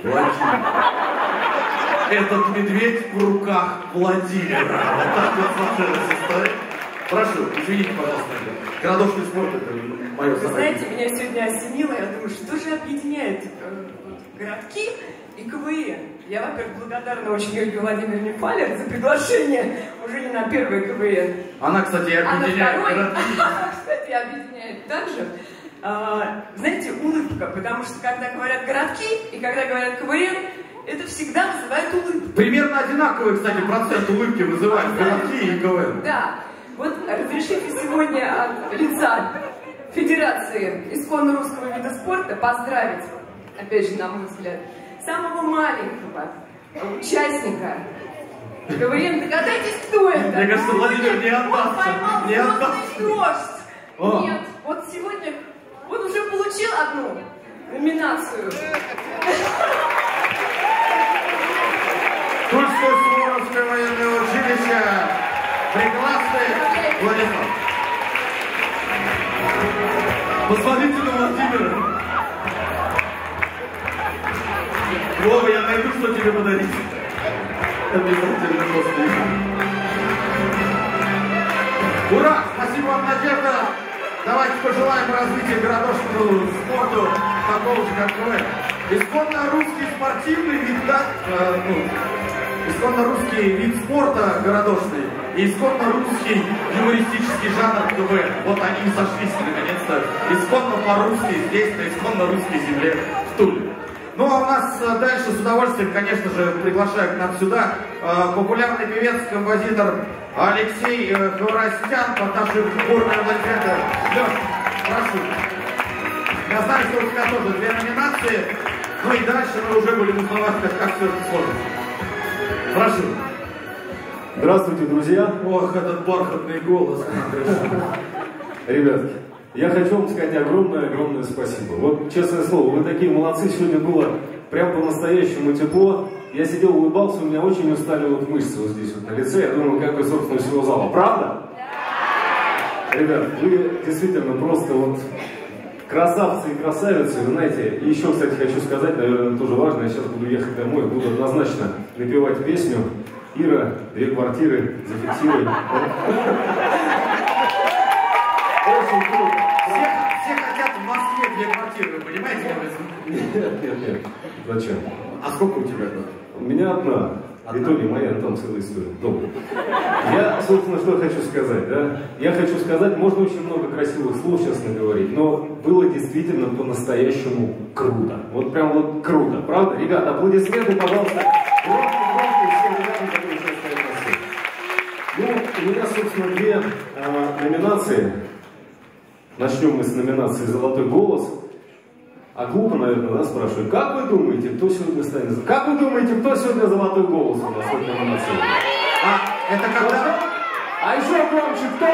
Владимир. Этот медведь в руках Владимира. Вот так вот сложилась история. Прошу, извините, пожалуйста. Городошный спорт — это мое Вы событие. знаете, меня сегодня осенило, я думаю, что же объединяет городки и КВН. Я, во-первых, благодарна очень Ольге Владимировне Фалер за приглашение уже не на первый КВН. Она, кстати, объединяет городки. Кстати, объединяет также. Знаете, улыбка, потому что когда говорят городки и когда говорят КВН, это всегда вызывает улыбку. Примерно одинаковый, кстати, процент улыбки вызывает городки и КВН. Да. Вот разрешите сегодня от лица Федерации исконно русского вида спорта поздравить, опять же, на мой взгляд, самого маленького участника КВН. Догадайтесь, кто это? Мне кажется, Владимир не Он отдастся. поймал Не водный отдастся. дождь. О. Нет, вот сегодня он уже получил одну номинацию. Тульское Суворовское военное училище. Прекрасный Владислав. Посмотрите на Владимира. Вова, я найду, что тебе подарить. Обязательно после. Ура! Спасибо вам, Надежда. Давайте пожелаем развития городошному спорту такого же, как КВН. Исконно русский спортивный вид, да? Исконно русский вид спорта городошный и исконно русский юмористический жанр КВН. Вот они и сошлись наконец-то. Исконно по-русски здесь, на исконно русской земле в Туле. Ну а у нас дальше с удовольствием, конечно же, приглашаю к нам сюда популярный певец, композитор Алексей Хворостян, нашей сборной аплодисменты. Лёш, прошу. Я знаю, что у тебя тоже 2 номинации, ну и дальше мы уже будем узнавать, как все это сложится. Прошу. Здравствуйте, друзья. Ох, этот бархатный голос. Ребятки, я хочу вам сказать огромное спасибо. Вот, честное слово, вы такие молодцы, сегодня было прям по-настоящему тепло. Я сидел, улыбался, у меня очень устали вот мышцы вот здесь вот на лице. Я думаю, как и, собственно, всего зала. Правда? Да. Ребят, вы действительно просто вот красавцы и красавицы. Вы знаете, и еще, кстати, хочу сказать, наверное, тоже важно, я сейчас буду ехать домой, буду однозначно напевать песню «Ира, 2 квартиры, зафиксируй». Очень круто. Все хотят в Москве 2 квартиры, вы понимаете? Нет. Зачем? А сколько у тебя? У меня одна. И то не моя, там целая история. Добрый. Я, собственно, что хочу сказать, да? Я хочу сказать, можно очень много красивых слов сейчас наговорить, но было действительно по-настоящему круто. Вот прям вот круто, правда? Ребята, аплодисменты, пожалуйста. Громкие всем ребятам, которые сейчас стоят на сцене. Ну, у меня, собственно, 2 номинации. Начнем мы с номинации «Золотой голос». А глупо, наверное, да, спрашиваю, как вы думаете, кто сегодня станет? Как вы думаете, кто сегодня «Золотой голос» у нас в этой номинации? А, это когда? А еще громче, кто?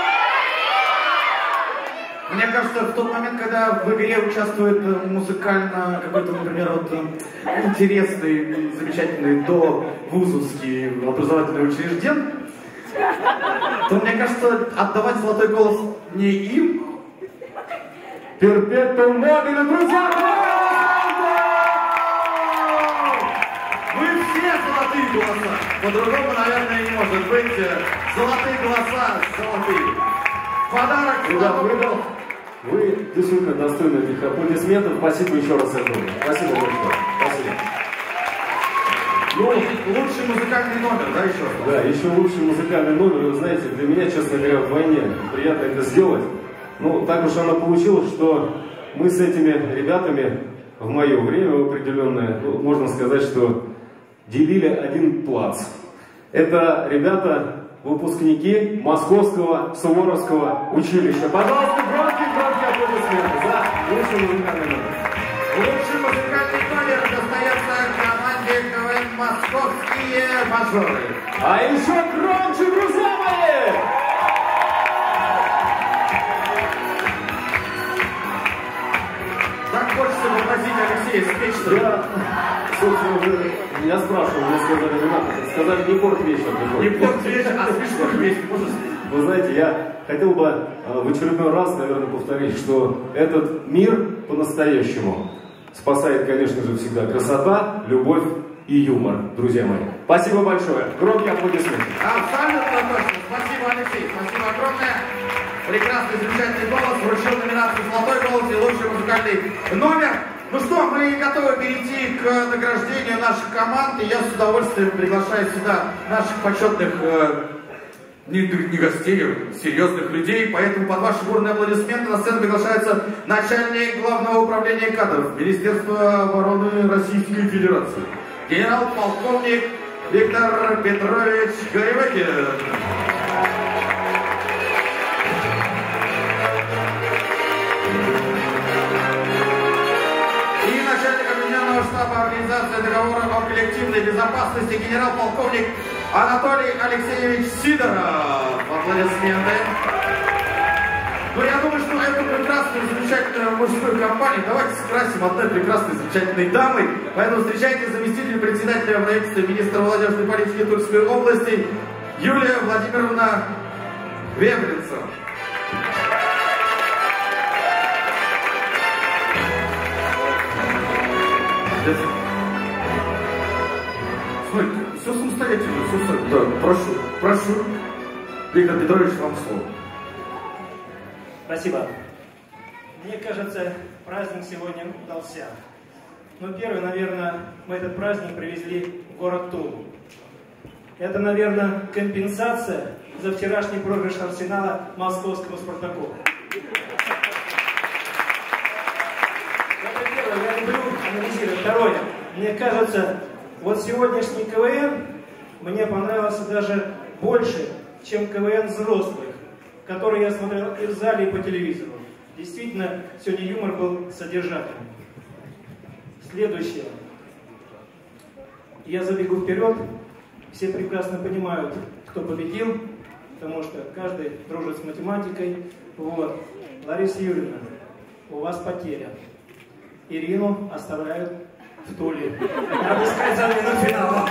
Мне кажется, в тот момент, когда в игре участвует музыкально какой-то, например, вот интересный, замечательный довузовский образовательный учрежден, то, мне кажется, отдавать «Золотой голос» не им. Перпетуум мобиле, друзья! Вы все золотые голоса. По-другому, наверное, не может быть. Золотые голоса, золотые. Подарок. Ребят, вы действительно достойны этих аплодисментов. Спасибо еще раз огромное. Спасибо большое. Спасибо. Ну, лучший музыкальный номер, да, еще? Да, еще лучший музыкальный номер. Вы знаете, для меня, честно говоря, вдвойне приятно это сделать. Ну, так уж оно получилось, что мы с этими ребятами в мое время определенное, можно сказать, что делили один плац. Это ребята, выпускники Московского Суворовского училища. Пожалуйста, громкие аплодисменты за лучший музыкальный номер. Лучший музыкальный номер достается команде КВН «Московские мажоры». А еще громче, друзья мои! Так хочется попросить Алексея спеть, что ли? Я, собственно, уже меня спрашивали, мне сказали, ребята, сказали, не порт вечер. Не порт вечер, а смешную песню можешь спеть? Вы знаете, я хотел бы в очередной раз, наверное, повторить, что этот мир по-настоящему спасает, конечно же, всегда красота, любовь и юмор, друзья мои. Спасибо большое. Громкие аплодисменты. Абсолютно точно. Спасибо, Алексей. Спасибо огромное. Прекрасный, замечательный голос. Вручил номинацию «Золотой голос» и лучший музыкальный номер. Ну что, мы готовы перейти к награждению наших команд. И я с удовольствием приглашаю сюда наших почетных не гостей, а серьезных людей. Поэтому под ваши бурные аплодисменты на сцену приглашается начальник Главного управления кадров Министерства обороны Российской Федерации. Генерал-полковник Виктор Петрович Горевекин. И начальник Объединенного штаба Организации договора о коллективной безопасности генерал-полковник Анатолий Алексеевич Сидоров. Аплодисменты. Ну, я думаю, что эту прекрасную, замечательную мужскую компанию давайте скрасим одной прекрасной, замечательной дамой. Поэтому встречайте заместитель председателя правительства, министра молодежной политики Тульской области Юлия Владимировна Вебринцева. Смотрите, все самостоятельно, все самостоятельно. Да, прошу. Виктор Петрович, вам слово. Спасибо. Мне кажется, праздник сегодня удался. Но первый, наверное, мы этот праздник привезли в город Тулу. Это, наверное, компенсация за вчерашний проигрыш Арсенала московскому Спартаку. Это первое, я люблю анализировать. Второе, мне кажется, вот сегодняшний КВН мне понравился даже больше, чем КВН взрослых, который я смотрел и в зале, и по телевизору. Действительно, сегодня юмор был содержательным. Следующее. Я забегу вперед. Все прекрасно понимают, кто победил, потому что каждый дружит с математикой. Вот. Лариса Юрьевна, у вас потеря. Ирину оставляют в Туле. Надо сказать, за минут финала.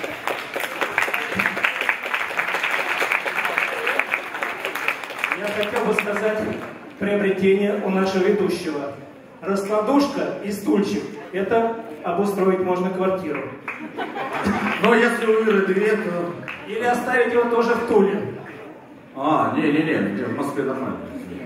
Я хотел бы сказать приобретение у нашего ведущего. Раскладушка и стульчик. Это обустроить можно квартиру. Но если у Иры две, то... Или оставить его тоже в Туле. Не, в Москве нормально.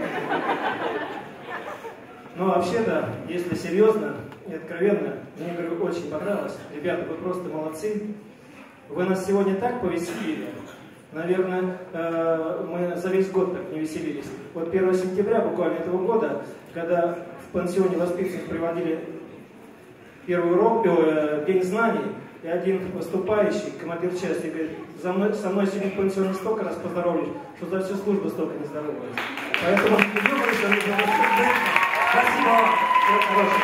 Ну, вообще, да, если серьезно и откровенно, мне, говорю, очень понравилось. Ребята, вы просто молодцы. Вы нас сегодня так повеселили. Наверное, мы за весь год так не веселились. Вот 1 сентября буквально этого года, когда в пансионе воспитанных приводили первый урок, День знаний, и один выступающий, командир части, говорит, со мной сегодня в пансионе столько раз поздоровались, что за всю службу столько не здоровались. Поэтому спасибо вам. Всего хорошего.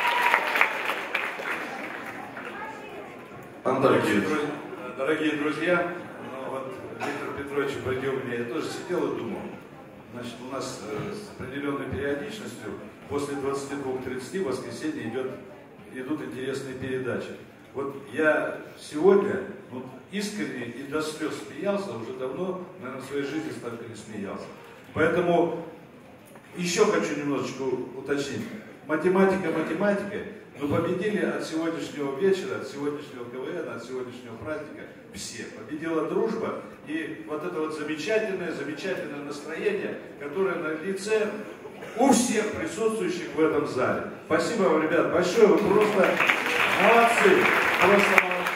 Дорогие друзья, Виктор Петрович определил меня, я тоже сидел и думал. Значит, у нас с определенной периодичностью после 22:30 в воскресенье идут интересные передачи. Вот я сегодня искренне и до слез смеялся, уже давно, наверное, в своей жизни столько не смеялся. Поэтому еще хочу немножечко уточнить. Математика математикой, но победили от сегодняшнего вечера, от сегодняшнего КВН, от сегодняшнего праздника все. Победила дружба и вот это вот замечательное настроение, которое на лице у всех присутствующих в этом зале. Спасибо вам, ребят, большое, вы просто молодцы. Просто молодцы.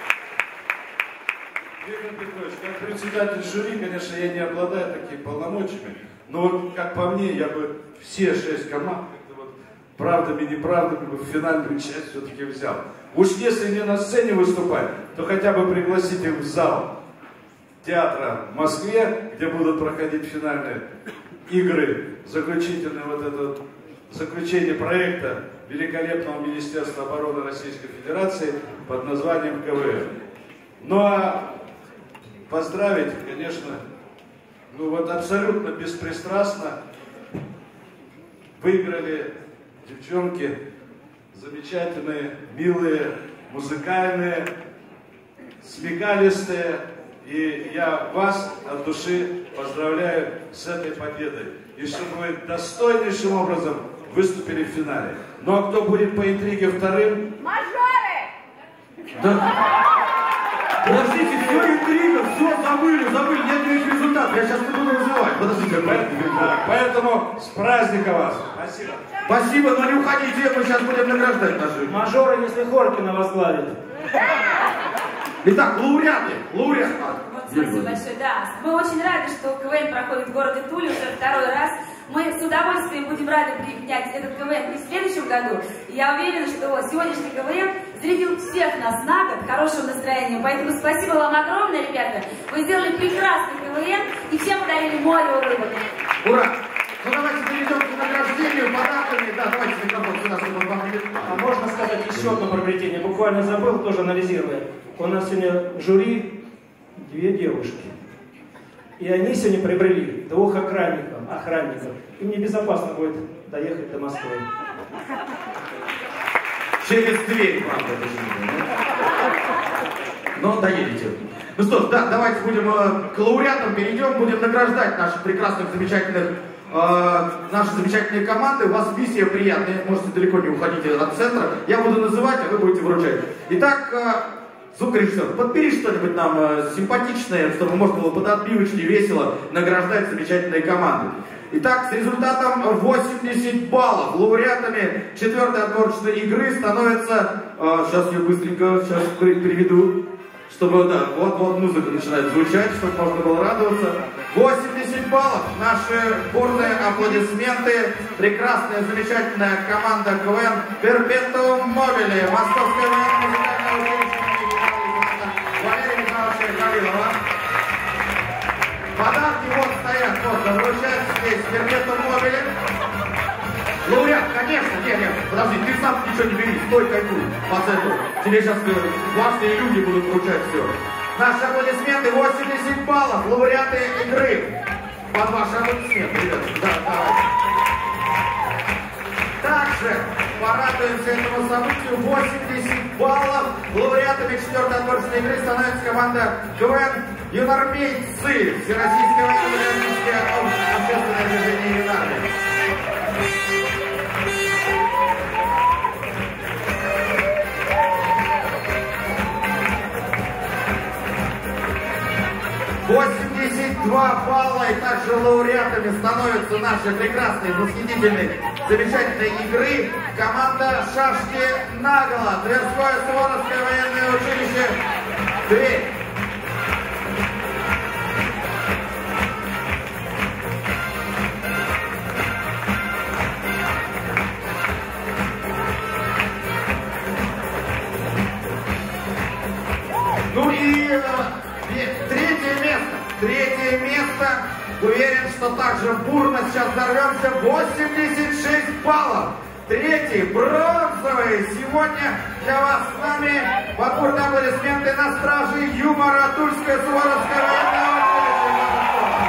Виктор Петрович, как председатель жюри, конечно, я не обладаю такими полномочиями, но вот, как по мне, я бы все 6 команд, правдами, неправдами бы в финальную часть все-таки взял. Уж если не на сцене выступать, то хотя бы пригласите в зал театра в Москве, где будут проходить финальные игры, заключение проекта великолепного Министерства обороны Российской Федерации под названием КВН. Ну а поздравить, конечно, абсолютно беспристрастно выиграли девчонки замечательные, милые, музыкальные, смекалистые. И я вас от души поздравляю с этой победой. И чтобы вы достойнейшим образом выступили в финале. Ну а кто будет по интриге вторым? Мажоры! Да. Подождите, все интрига, все забыли, нет никаких результатов. Я сейчас не буду называть. Подождите, поэтому с праздника вас. Спасибо. Спасибо, но не уходите, мы сейчас будем награждать наши. Мажоры, если Хоркина возглавит. Итак, лауреаты. Вот, спасибо большое. Да, мы очень рады, что КВН проходит в городе Туле уже второй раз. Мы с удовольствием будем рады принять этот КВН и в следующем году. И я уверена, что сегодняшний КВН зарядил всех нас на год хорошим настроением. Поэтому спасибо вам огромное, ребята. Вы сделали прекрасный КВН и всем подарили море улыбок. Ура! Ну давайте перейдем к награждению, подарками. Да, давайте микрофон сюда, чтобы он вам будет. А можно сказать еще одно приобретение? Буквально забыл, тоже анализируя. У нас сегодня в жюри 2 девушки. И они сегодня приобрели 2 охранников. Им небезопасно будет доехать до Москвы. Через дверь, правда, почему-то. Но доедете. Ну что ж, да, давайте будем к лауреатам перейдем, будем награждать наших прекрасных, замечательных, наши замечательные команды. У вас миссия приятная, можете далеко не уходить от центра. Я буду называть, а вы будете вручать. Итак, звукорежиссер, подбери что-нибудь нам симпатичное, чтобы можно было под отбивочки весело награждать замечательные команды. Итак, с результатом 80 баллов лауреатами 4-й отборочной игры становится... сейчас я быстренько переведу, чтобы, да, вот музыка начинает звучать, чтобы можно было радоваться. 80 баллов, наши бурные аплодисменты, прекрасная, замечательная команда КВН Перпетуум Мобили, Московская военно-музыкальная училище Валерия Михайловича Калилова. Подарки вот стоят, вот, вручают здесь Перпетуум Мобили. Лауреат, конечно, нет, подожди, ты сам ничего не бери, стой, кайфуй, по центру. Тебе сейчас важные люди будут вручать все. Наши аплодисменты, 80 баллов, лауреаты игры. Под ваши аплодисменты, ребята, да, давайте. Также порадуемся этому событию, 80 баллов, лауреатами 4-й отборочной игры становится команда КВН «Юнармейцы», Всероссийское военно-патриотическое общественное движение «Юнармия». 82 балла, и также лауреатами становятся наши прекрасные, восхитительные, замечательные игры команда «Шашки наголо», Тверское Суворовское военное училище Тверь. Ну и третье место, уверен, что также бурно сейчас взорвемся, 86 баллов. Третий, бронзовый, сегодня для вас с нами подборные аплодисменты на страже юмора Тульское Суворовское военное училище.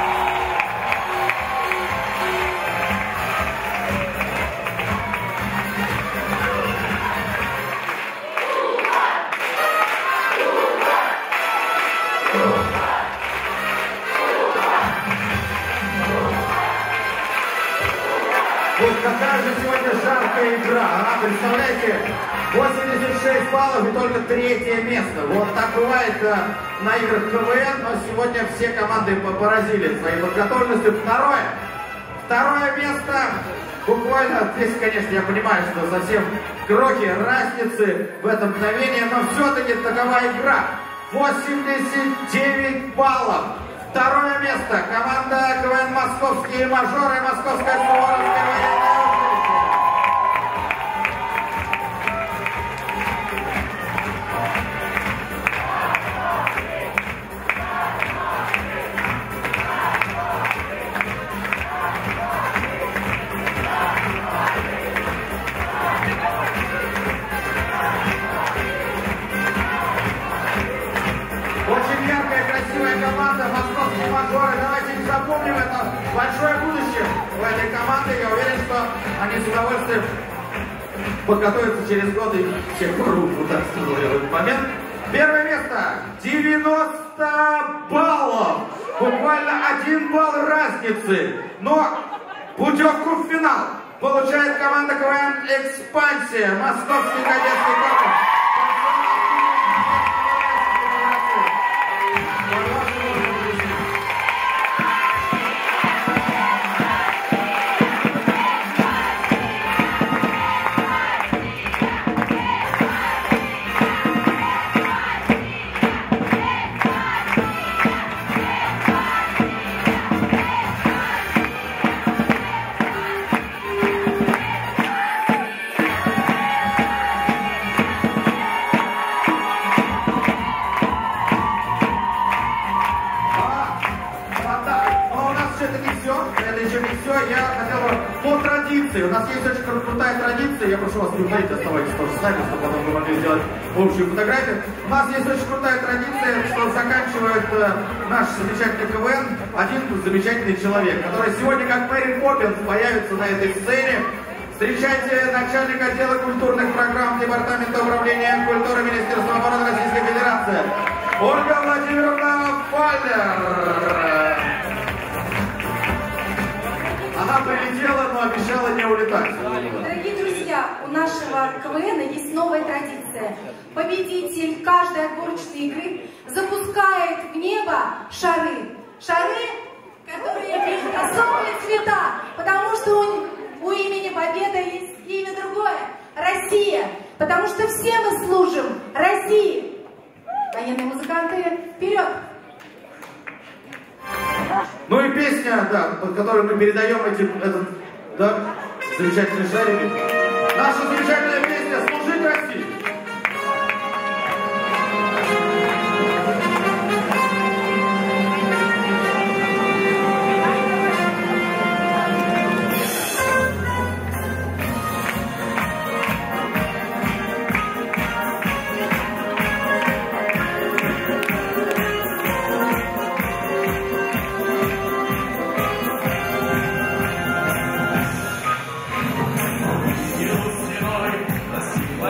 Вот какая же сегодня жаркая игра, представляете, 86 баллов и только 3-е место. Вот так бывает на играх КВН, но сегодня все команды поразили своей подготовленностью. Второе место, буквально, здесь, конечно, я понимаю, что совсем крохи разницы в этом мгновении, но все-таки такова игра. 89 баллов. Второе место. Команда КВН «Московские мажоры», Московское Суворовское военное училище. Очень яркая, красивая команда «Московские мажоры». Давайте не запомним, это большое будущее у этой команды. Я уверен, что они с удовольствием подготовятся через год и всех порвут, вот так сказал я в этот момент. Первое место. 90 баллов. Буквально 1 балл разницы. Но путевку в финал получает команда КВН «Экспансия», Московский кадетский корпус. У нас есть очень крутая традиция, я прошу вас не уходить, оставайтесь тоже с нами, чтобы потом вы могли сделать общую фотографию. У нас есть очень крутая традиция, что заканчивает наш замечательный КВН один замечательный человек, который сегодня, как Мэри Поппинс, появится на этой сцене. Встречайте начальника отдела культурных программ Департамента управления культуры Министерства обороны Российской Федерации Ольга Владимировна Фаллер. Она прилетела, но обещала не улетать. Дорогие друзья, у нашего КВН есть новая традиция. Победитель каждой отборочной игры запускает в небо шары. Шары, которые имеют особые цвета, потому что у имени Победа есть имя другое. Россия. Потому что все мы служим России. Военные музыканты, вперед! Ну и песня, да, под которой мы передаем этот, да, замечательный шарик. Наша замечательная песня «Служить России». Красиво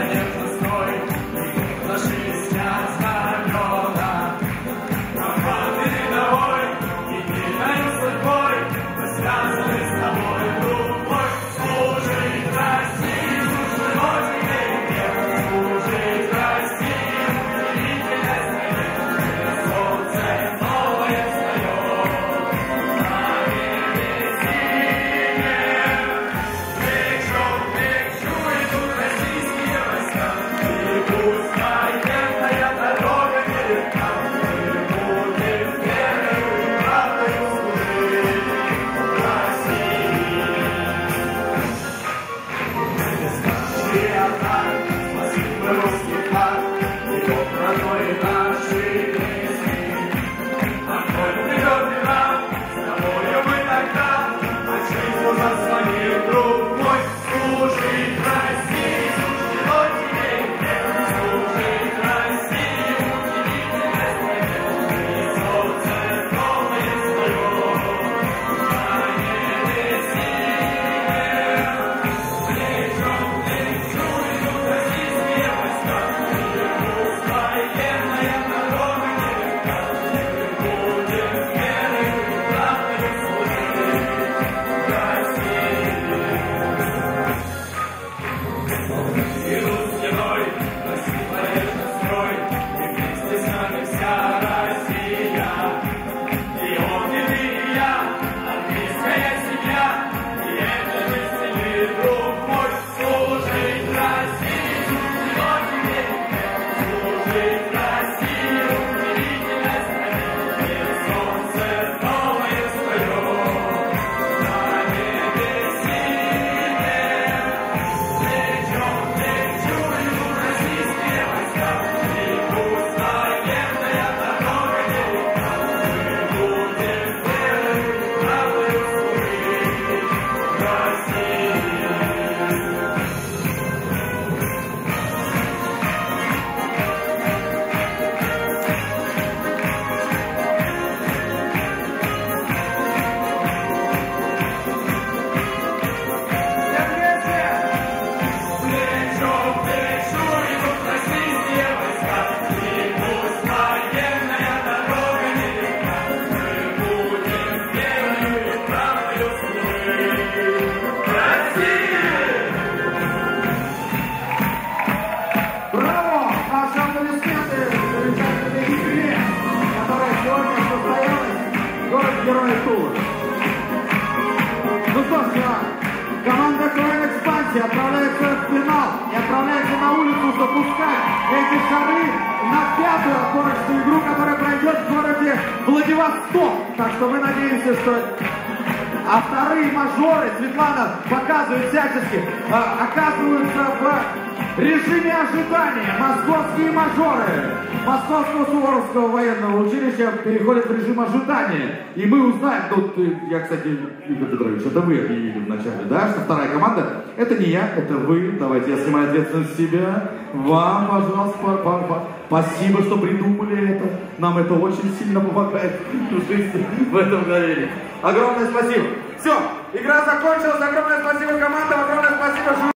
Ну что ж, команда КВН «Экспансия» отправляется в финал и отправляется на улицу запускать эти шары на 5-ю отборочную игру, которая пройдет в городе Владивосток. Так что мы надеемся, что... А вторые мажоры, Светлана показывает всячески, оказываются в режиме ожидания. Московские мажоры Московского Суворовского военного училища переходят в режим ожидания. И мы узнаем, тут, я, кстати, Игорь Петрович, это вы объявили вначале, да, что вторая команда, это не я, это вы. Давайте я снимаю ответственность с себя. Вам, пожалуйста, спасибо, что придумали это. Нам это очень сильно помогает в жизни в этом мгновении. Огромное спасибо. Все, игра закончилась. Огромное спасибо командам, огромное спасибо.